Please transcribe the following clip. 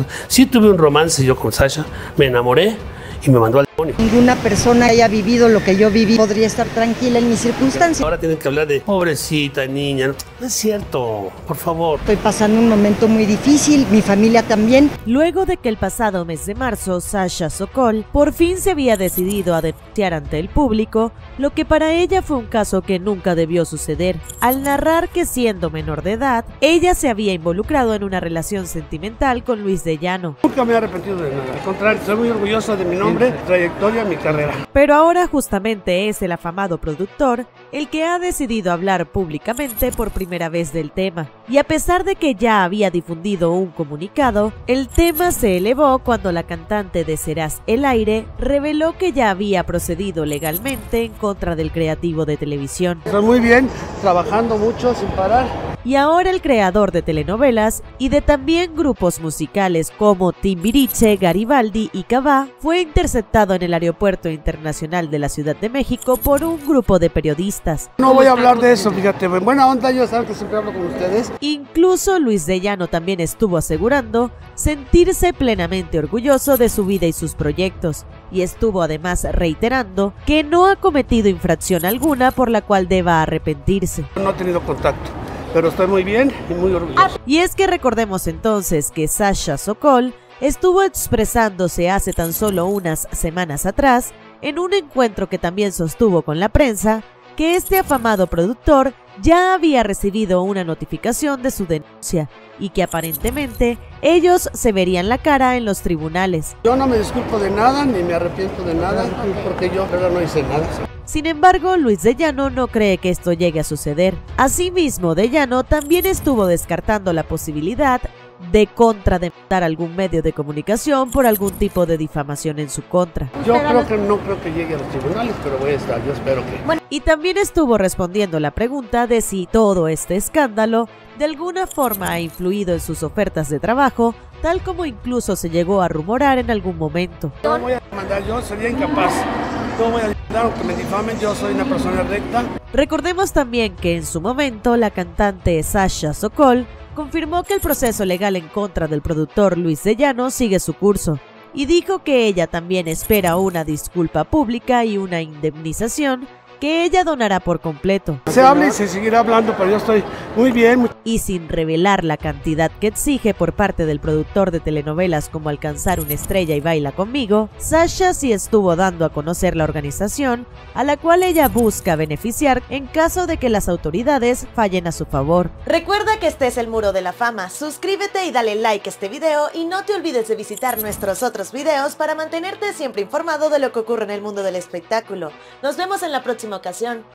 Sí tuve un romance yo con Sasha, me enamoré y me mandó al demonio. Ninguna persona haya vivido lo que yo viví podría estar tranquila en mis circunstancias. Ahora tienen que hablar de pobrecita niña. No es cierto, por favor. Estoy pasando un momento muy difícil, mi familia también. Luego de que el pasado mes de marzo Sasha Sokol por fin se había decidido a denunciar ante el público, lo que para ella fue un caso que nunca debió suceder, al narrar que siendo menor de edad, ella se había involucrado en una relación sentimental con Luis de Llano. Nunca me he arrepentido de nada, al contrario, soy muy orgulloso de mi nombre, trayectoria, mi carrera. Pero ahora justamente es el afamado productor el que ha decidido hablar públicamente por primera vez del tema. Y a pesar de que ya había difundido un comunicado, el tema se elevó cuando la cantante de Serás el Aire reveló que ya había procedido legalmente en contra del creativo de televisión. Estoy muy bien, trabajando mucho sin parar. Y ahora el creador de telenovelas y de también grupos musicales como Timbiriche, Garibaldi y Cabá fue interceptado en el Aeropuerto Internacional de la Ciudad de México por un grupo de periodistas. No voy a hablar de eso, fíjate, en buena onda, yo saben que siempre hablo con ustedes. Incluso Luis de Llano también estuvo asegurando sentirse plenamente orgulloso de su vida y sus proyectos, y estuvo además reiterando que no ha cometido infracción alguna por la cual deba arrepentirse. No he tenido contacto, pero estoy muy bien y muy orgulloso. Y es que recordemos entonces que Sasha Sokol estuvo expresándose hace tan solo unas semanas atrás, en un encuentro que también sostuvo con la prensa, que este afamado productor ya había recibido una notificación de su denuncia y que aparentemente ellos se verían la cara en los tribunales. Yo no me disculpo de nada, ni me arrepiento de nada, porque yo no hice nada. Sin embargo, Luis de Llano no cree que esto llegue a suceder. Asimismo, de Llano también estuvo descartando la posibilidad de contrademandar algún medio de comunicación por algún tipo de difamación en su contra. Yo no creo que llegue a los tribunales, pero voy a estar, yo espero que... Bueno, y también estuvo respondiendo la pregunta de si todo este escándalo de alguna forma ha influido en sus ofertas de trabajo, tal como incluso se llegó a rumorar en algún momento. No voy a demandar, yo sería incapaz. No voy a demandar aunque me difamen, yo soy una persona recta. Recordemos también que en su momento la cantante Sasha Sokol confirmó que el proceso legal en contra del productor Luis de Llano sigue su curso y dijo que ella también espera una disculpa pública y una indemnización que ella donará por completo. Se habla y se seguirá hablando, pero yo estoy muy bien. Y sin revelar la cantidad que exige por parte del productor de telenovelas como Alcanzar una estrella y Baila conmigo, Sasha sí estuvo dando a conocer la organización a la cual ella busca beneficiar en caso de que las autoridades fallen a su favor. Recuerda que este es el Muro de la Fama, suscríbete y dale like a este video y no te olvides de visitar nuestros otros videos para mantenerte siempre informado de lo que ocurre en el mundo del espectáculo. Nos vemos en la próxima ocasión.